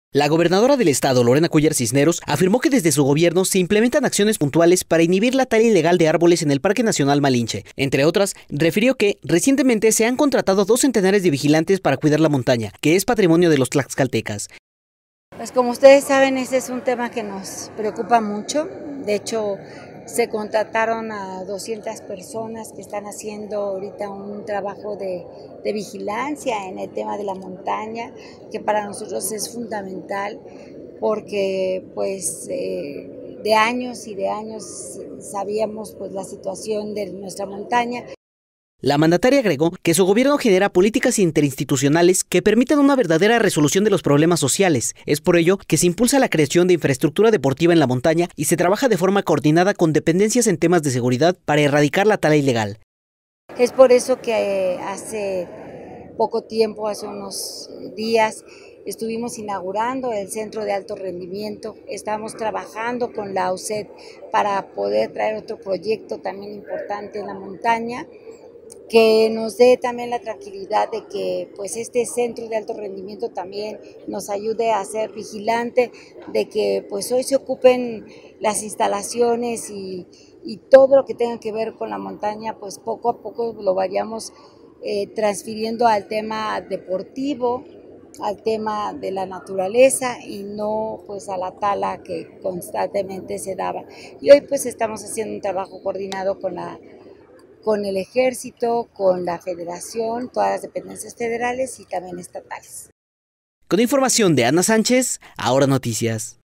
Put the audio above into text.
La gobernadora del estado, Lorena Cuéllar Cisneros, afirmó que desde su gobierno se implementan acciones puntuales para inhibir la tala ilegal de árboles en el Parque Nacional Malinche. Entre otras, refirió que recientemente se han contratado 2 centenares de vigilantes para cuidar la montaña, que es patrimonio de los tlaxcaltecas. Pues como ustedes saben, ese es un tema que nos preocupa mucho. De hecho, se contrataron a 200 personas que están haciendo ahorita un trabajo de vigilancia en el tema de la montaña, que para nosotros es fundamental porque pues de años y de años sabíamos pues la situación de nuestra montaña. La mandataria agregó que su gobierno genera políticas interinstitucionales que permitan una verdadera resolución de los problemas sociales. Es por ello que se impulsa la creación de infraestructura deportiva en la montaña y se trabaja de forma coordinada con dependencias en temas de seguridad para erradicar la tala ilegal. Es por eso que hace poco tiempo, hace unos días, estuvimos inaugurando el Centro de Alto Rendimiento. Estamos trabajando con la UCED para poder traer otro proyecto también importante en la montaña, que nos dé también la tranquilidad de que pues este centro de alto rendimiento también nos ayude a ser vigilante, de que pues hoy se ocupen las instalaciones y todo lo que tenga que ver con la montaña, pues poco a poco lo vayamos transfiriendo al tema deportivo, al tema de la naturaleza y no pues a la tala que constantemente se daba. Y hoy pues estamos haciendo un trabajo coordinado con el Ejército, con la Federación, todas las dependencias federales y también estatales. Con información de Ana Sánchez, Ahora Noticias.